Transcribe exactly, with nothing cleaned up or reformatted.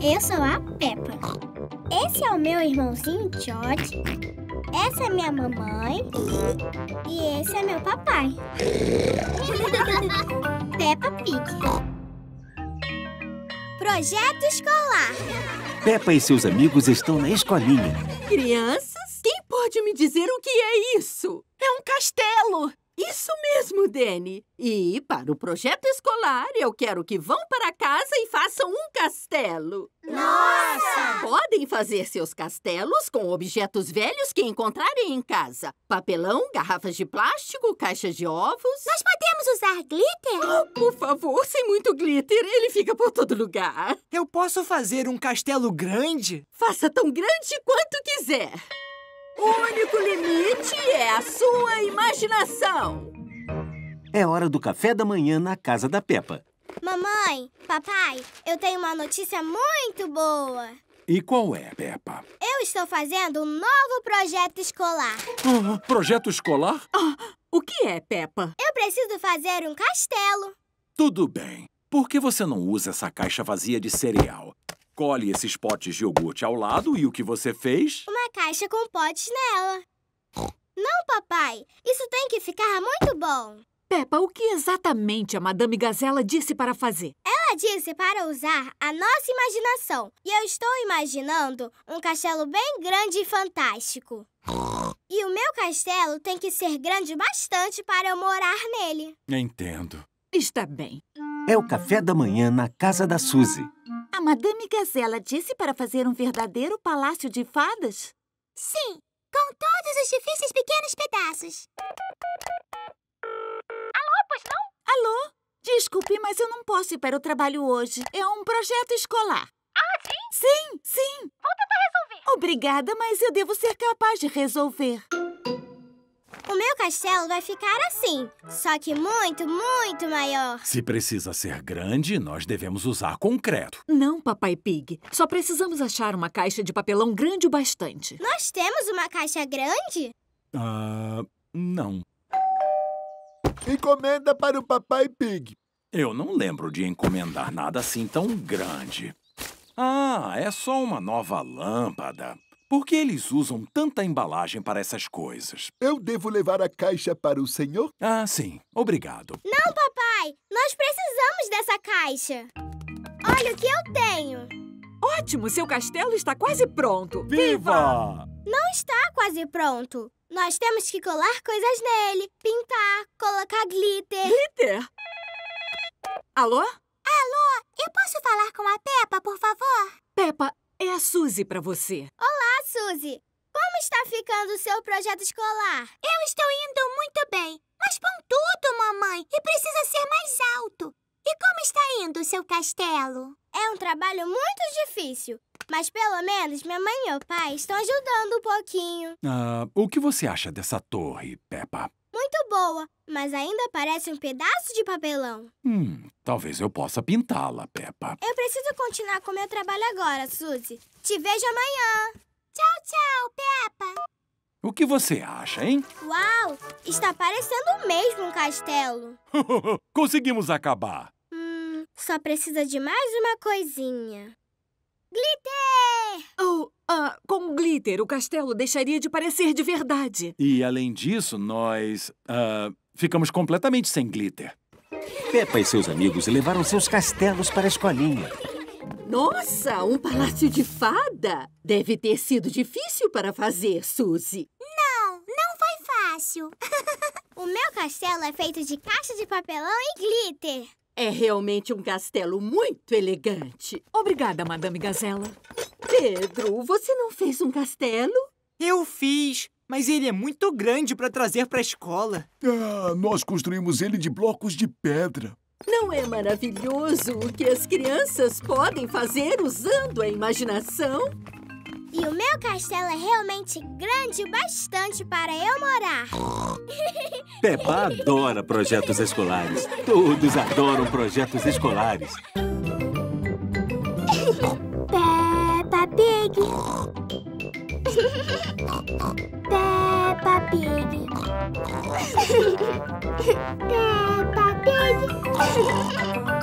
Eu sou a Peppa. Esse é o meu irmãozinho George. Essa é minha mamãe. E esse é meu papai. Peppa Pig. Projeto escolar. Peppa e seus amigos estão na escolinha. Crianças, quem pode me dizer o que é isso? É um castelo! Isso mesmo, Dani. E para o projeto escolar, eu quero que vão para casa e façam um castelo. Nossa! Podem fazer seus castelos com objetos velhos que encontrarem em casa. Papelão, garrafas de plástico, caixas de ovos. Nós podemos usar glitter? Oh, por favor, sem muito glitter. Ele fica por todo lugar. Eu posso fazer um castelo grande? Faça tão grande quanto quiser. O único limite é a sua imaginação. É hora do café da manhã na casa da Peppa. Mamãe, papai, eu tenho uma notícia muito boa. E qual é, Peppa? Eu estou fazendo um novo projeto escolar. Ah, projeto escolar? Ah, o que é, Peppa? Eu preciso fazer um castelo. Tudo bem. Por que você não usa essa caixa vazia de cereal? Colhe esses potes de iogurte ao lado e o que você fez? Uma caixa com potes nela. Não, papai. Isso tem que ficar muito bom. Peppa, o que exatamente a Madame Gazela disse para fazer? Ela disse para usar a nossa imaginação. E eu estou imaginando um castelo bem grande e fantástico. E o meu castelo tem que ser grande bastante para eu morar nele. Entendo. Está bem. É o café da manhã na casa da Suzy. A Madame Gazela disse para fazer um verdadeiro palácio de fadas? Sim, com todos os difíceis pequenos pedaços. Alô, pois não? Alô? Desculpe, mas eu não posso ir para o trabalho hoje. É um projeto escolar. Ah, sim? Sim, sim. Vou tentar resolver. Obrigada, mas eu devo ser capaz de resolver. O meu castelo vai ficar assim, só que muito, muito maior. Se precisa ser grande, nós devemos usar concreto. Não, Papai Pig. Só precisamos achar uma caixa de papelão grande o bastante. Nós temos uma caixa grande? Ah, não. Encomenda para o Papai Pig. Eu não lembro de encomendar nada assim tão grande. Ah, é só uma nova lâmpada. Por que eles usam tanta embalagem para essas coisas? Eu devo levar a caixa para o senhor? Ah, sim. Obrigado. Não, papai! Nós precisamos dessa caixa. Olha o que eu tenho. Ótimo! Seu castelo está quase pronto. Viva! Não está quase pronto. Nós temos que colar coisas nele, pintar, colocar glitter. Glitter? Alô? Alô, eu posso falar com a Peppa, por favor? Peppa, é a Suzy para você. Olá, Suzy. Como está ficando o seu projeto escolar? Eu estou indo muito bem, mas pontudo, mamãe, e precisa ser mais alto. E como está indo o seu castelo? É um trabalho muito difícil, mas pelo menos minha mãe e meu pai estão ajudando um pouquinho. Ah, o que você acha dessa torre, Peppa? Muito boa, mas ainda parece um pedaço de papelão. Hum, talvez eu possa pintá-la, Peppa. Eu preciso continuar com meu trabalho agora, Suzy. Te vejo amanhã. Tchau, tchau, Peppa. O que você acha, hein? Uau, está parecendo mesmo um castelo. Conseguimos acabar. Hum, só precisa de mais uma coisinha. Glitter! Oh, ah, com glitter, o castelo deixaria de parecer de verdade. E, além disso, nós ah, ficamos completamente sem glitter. Peppa e seus amigos levaram seus castelos para a escolinha. Nossa, um palácio de fada! Deve ter sido difícil para fazer, Suzy. Não, não foi fácil. O meu castelo é feito de caixa de papelão e glitter. É realmente um castelo muito elegante. Obrigada, Madame Gazela. Pedro, você não fez um castelo? Eu fiz, mas ele é muito grande para trazer para a escola. Ah, nós construímos ele de blocos de pedra. Não é maravilhoso o que as crianças podem fazer usando a imaginação? E o meu castelo é realmente grande o bastante para eu morar. Peppa adora projetos escolares. Todos adoram projetos escolares. Peppa Pig. Peppa Pig. Peppa Pig.